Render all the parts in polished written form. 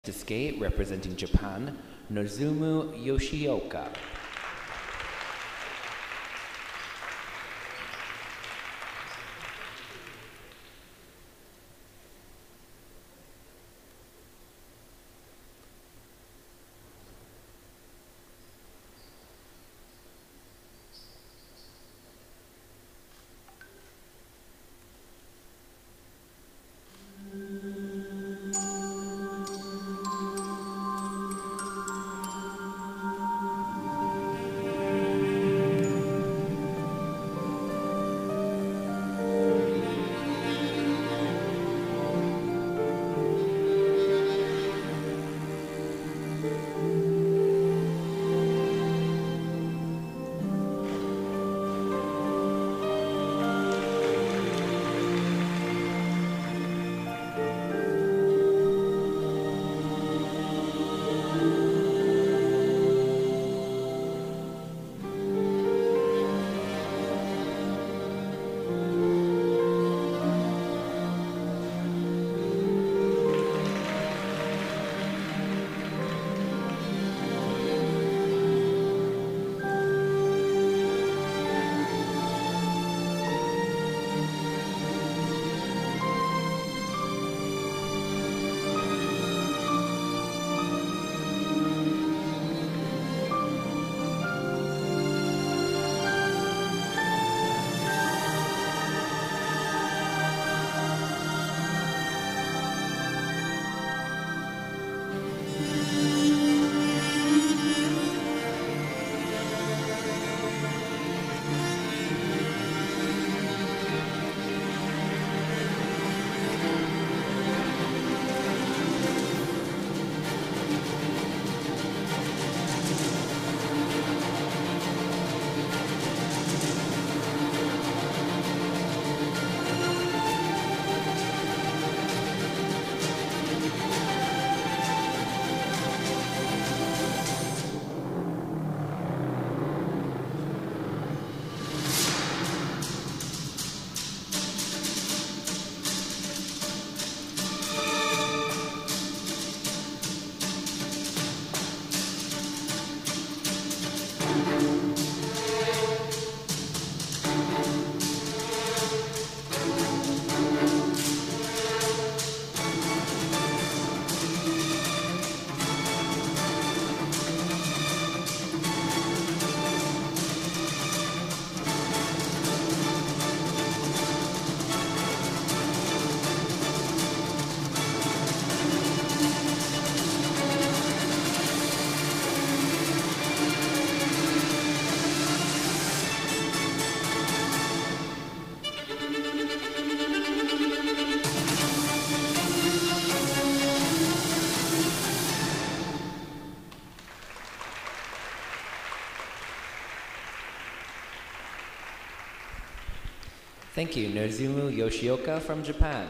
To skate, representing Japan, Nozumu Yoshioka. Thank you, Nozumu Yoshioka from Japan.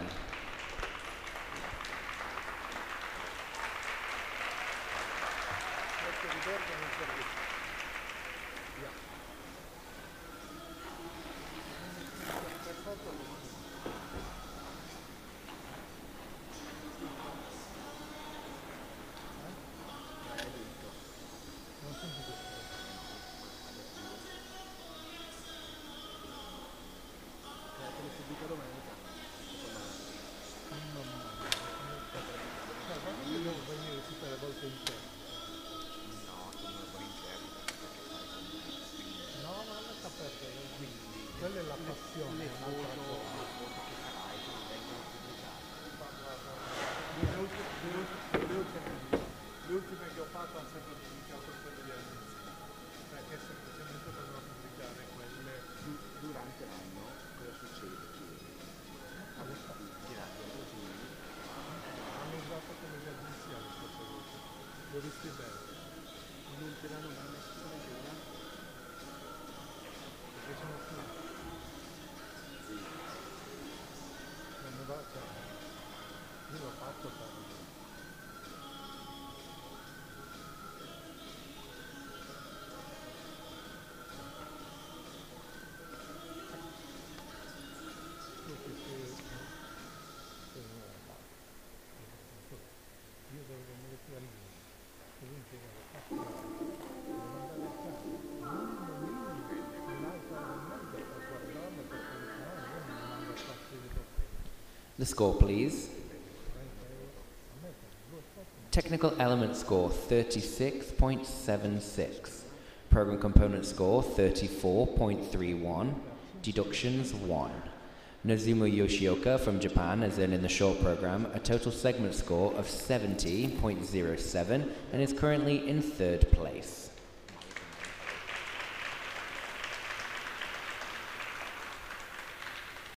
Quella è la passione, un'altra cosa. Le ultime che ho fatto hanno sempre pubblicato quelle di all'inizio, perché semplicemente potevano pubblicare quelle durante l'anno. Cosa succede? hanno usato come eserciziali queste voci. Le ho viste bene. Non te l'hanno mai messo sulla giornata? Perché sono finiti. Non mi va, cioè, io l'ho fatto per io devo The score, please. Technical element score 36.76. Program component score 34.31. Deductions 1. Nozumu Yoshioka from Japan has earned in the short program a total segment score of 70.07 and is currently in third place.